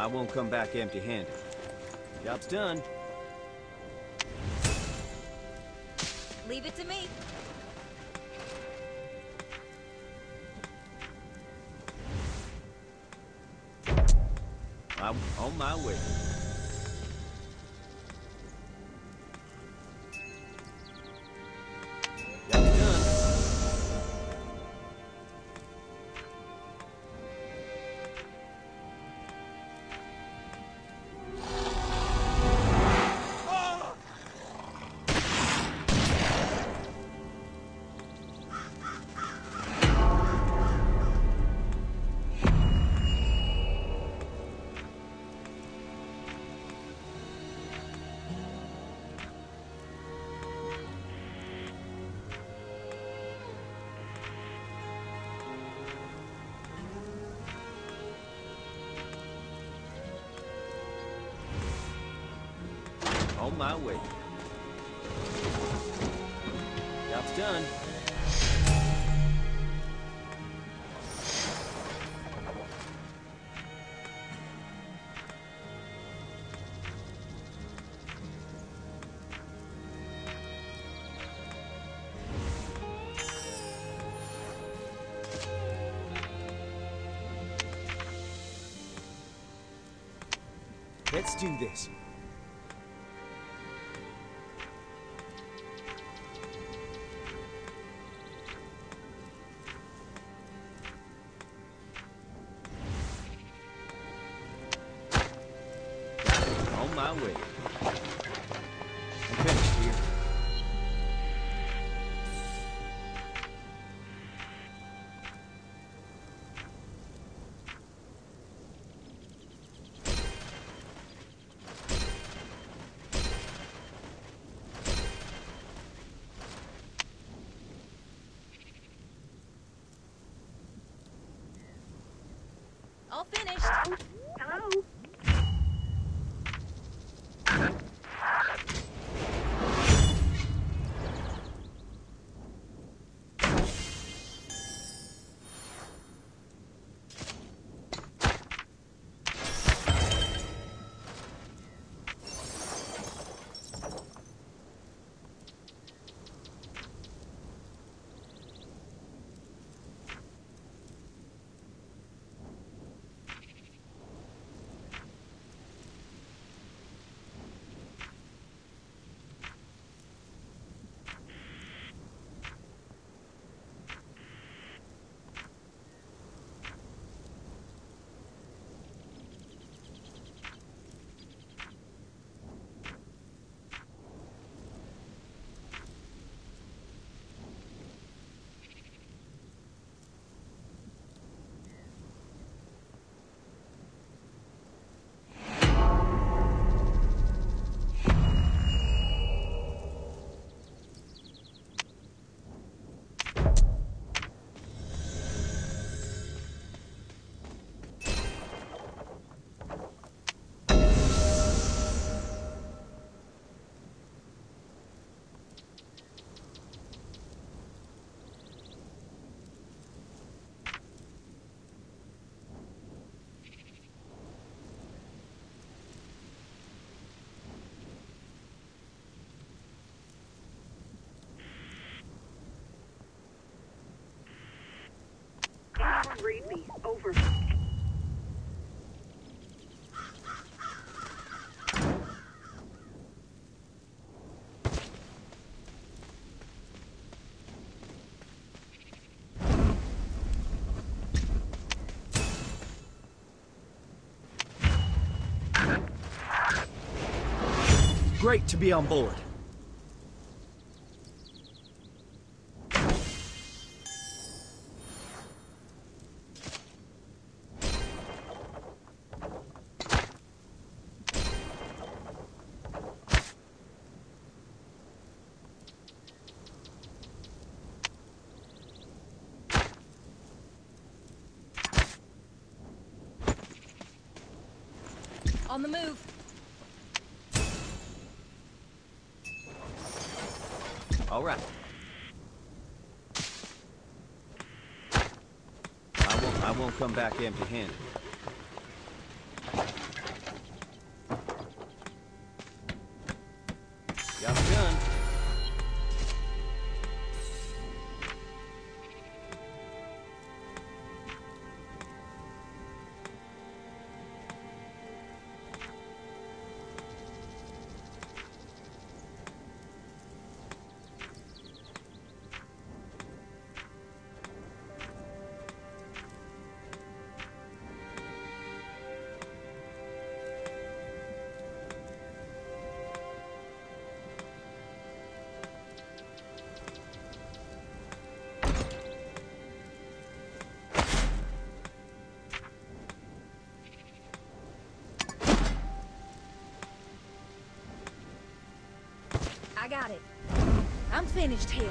I won't come back empty-handed. Job's done. Leave it to me. I'm on my way. Job's done. On my way. Job's done. Let's do this. On my way. I'm finished here. All finished. Hello? Anyone read me? Over. Great to be on board. On the move. All right. I won't come back empty-handed. Job's done. I got it. I'm finished here.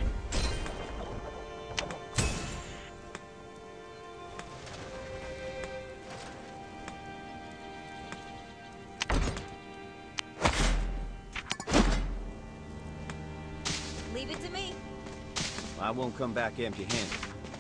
Leave it to me. I won't come back empty-handed.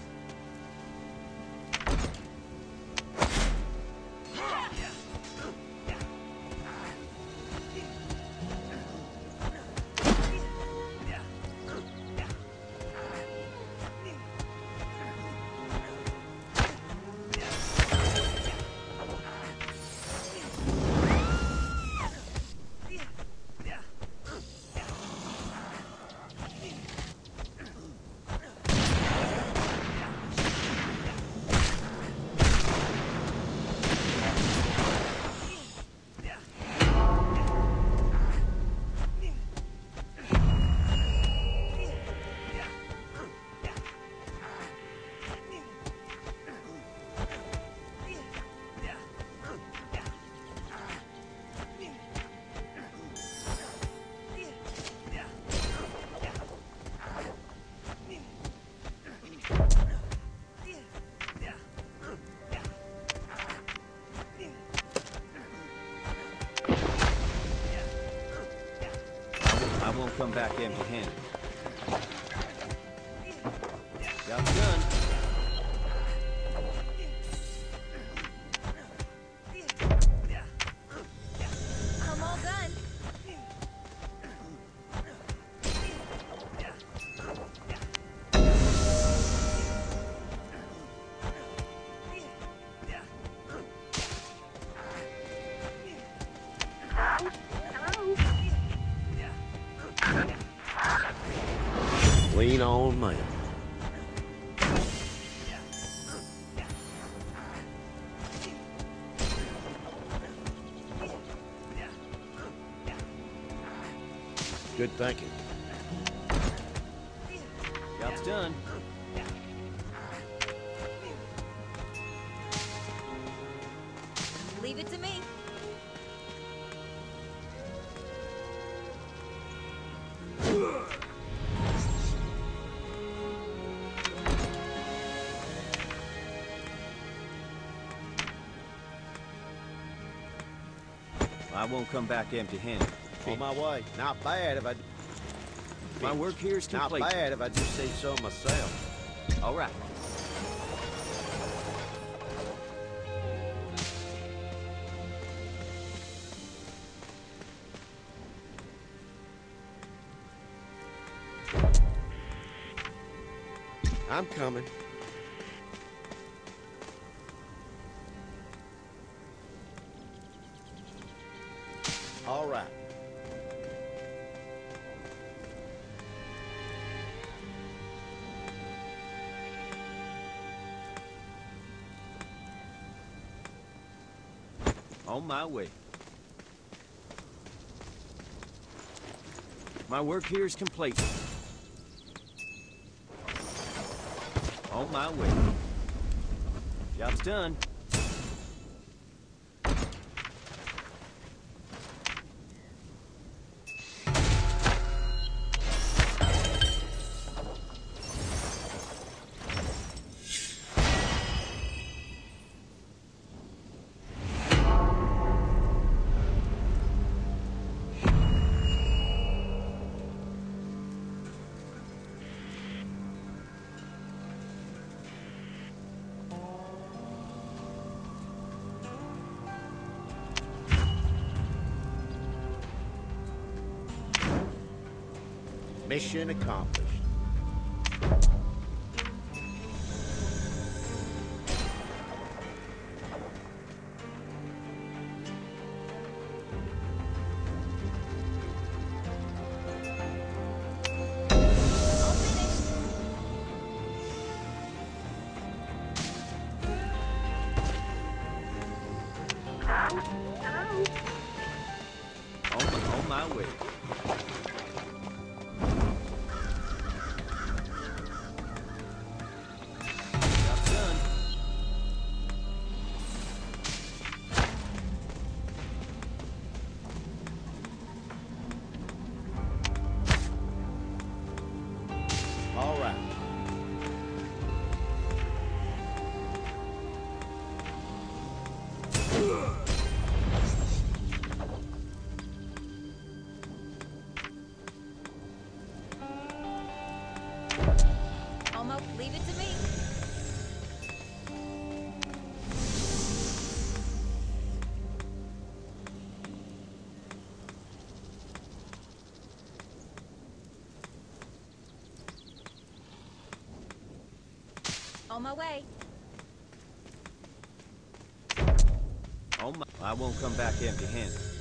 I won't come back empty-handed. Job's done. I'm all done. Lean on me. Good thinking. Job's done. Leave it to me. I won't come back empty-handed. On my way. Not bad if I... My work here is Not complete. bad if I just see some myself. All right. I'm coming. All right. On my way. My work here is complete. On my way. Job's done. Mission accomplished. All finished. Hello? On my way. Job's done. All right. Almost. Leave it to me. On my way. I won't come back empty-handed.